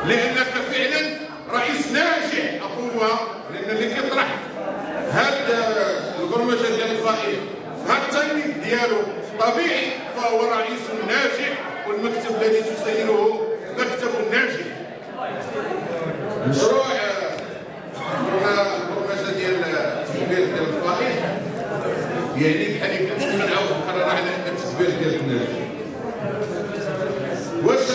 لانك فعلا رئيس ناجح اقولها، لان اللي كيطرح هذا البرمجه ديال الفائق هذا التايمينغ ديالو طبيعي، فهو رئيس ناجح، والمكتب الذي تسيره مكتب ناجح. مشروع البرمجه ديال التدبير ديال الفائق يعني بحال كنعاود نقرر على ان التدبير ديال الناجح. واش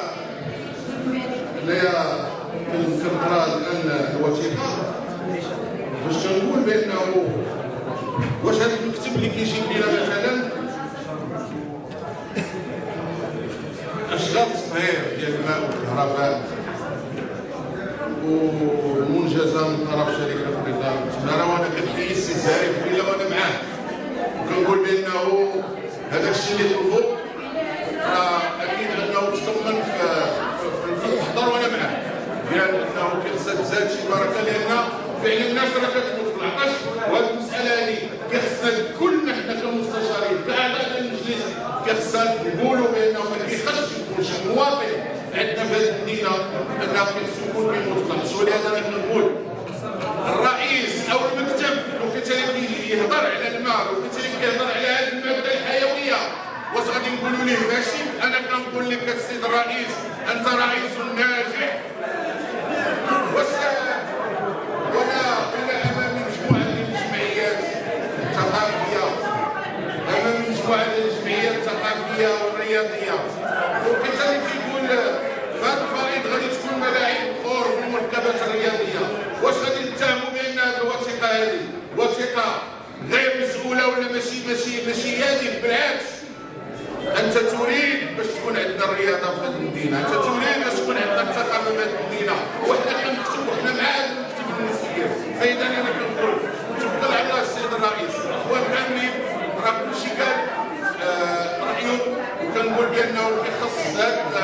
انايا كنقرا الان الوثيقه باش تنقول بانه واش هذا المكتب اللي كيجيب لنا مثلا اشغال تصهير ديال الماء والكهرباء ومنجزه من طرف شركه النظام، انا وانا كنحيي السي زارف الا وانا معاه وكنقول بانه هذاك الشيء اللي طلبوا راه اكيد انه تضمن في المحضر وانا معاه، بان انه كيخصها تزاد شي بركه، لان فعلا الناس راه كتموت في العطش، وهذه المساله هذه كيخصنا كلنا حنا كمستشارين كاعضاء المجلس كيخصنا نقولوا بانه ما كيخصش يكون شي مواطن عندنا في هذه المدينه انه كيخصو يكون كيموت في العطش. ولهذا انا كنقول الرئيس او المكتب لو كان كيجي يهضر على الماء ولو كان كيهضر على هذه الماده الحيويه واش غادي نقولوا ليه ماشي؟ انا كنقول لك السيد الرئيس انت رئيس ناجح. واش وانا امام مجموعه من الجمعيات الثقافيه، امام مجموعه من الجمعيات الثقافيه والرياضيه، وكذلك كيقول هذا الفريق غادي تكون ملاعب كور في المركبات الرياضيه، واش غادي نتهموا بان هذه الوثيقه هذه وثيقه غير مسؤوله ولا ماشي هادف؟ بالعكس، انت تريد باش تكون عندنا الرياضه في هذه المدينه، انت تريد باش تكون عندنا الثقافه في هذه المدينه، وحنا كنكتب وحنا مع هذا المكتب المسير. فاذا انا كنقول تفضل على السيد الرئيس وكاملين راه كلشي قال رايه، وكنقول بانه كيخص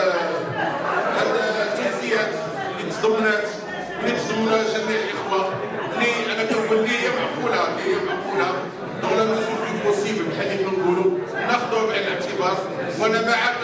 هاد التوفيات اللي تضمنها جميع الاخوه، اللي انا كنقول لي هي معقوله دون لا ميزور بوسيبل بحال اللي كنقولوا ناخذوها بعين الاعتبار. وانا معك